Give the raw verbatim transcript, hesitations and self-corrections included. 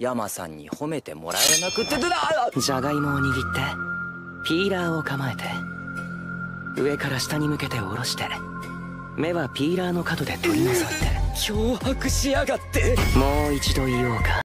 山さんに褒めてもらえなくて。 じゃがいもを握ってピーラーを構えて、上から下に向けて下ろして、目はピーラーの角で取り除いて。 脅迫しやがって。 もう一度言おうか。